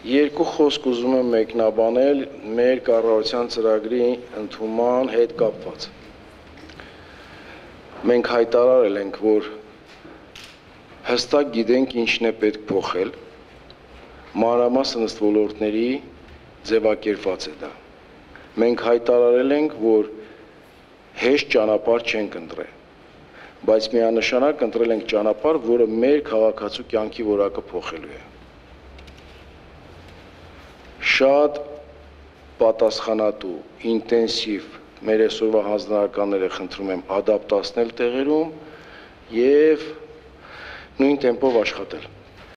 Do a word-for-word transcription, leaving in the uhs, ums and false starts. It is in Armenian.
Երկու խոսք ուզում եմ մեկնաբանել մեր կառավարության ծրագրի ընդունման հետ կապված։ Մենք հայտարարել ենք, որ հստակ գիտենք ինչն է պետք փոխել, մանրամասն ըստ ոլորտների ձևակերպված է դա։ Մենք հայտարարել ենք, որ հեշտ ճանապարհ չենք ընտրել, բայց միանշանակ ընտրել ենք ճանապարհ, որը մեր քաղաքացու կյանքի որակը փոխելու է։ Շատ պատասխանատու, ինտենսիվ մեր այսօրվա հանձնարարականները խնդրում եմ ադապտացնել տեղերում և նույն տեմպով աշխատել։